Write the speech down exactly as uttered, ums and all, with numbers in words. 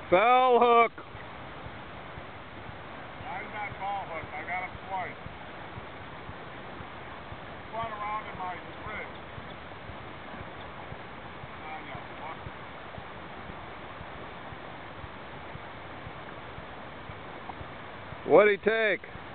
Foul hook. I'm not ball hook. I got him twice. Spun around in my rig. Ah, yeah. What'd he take?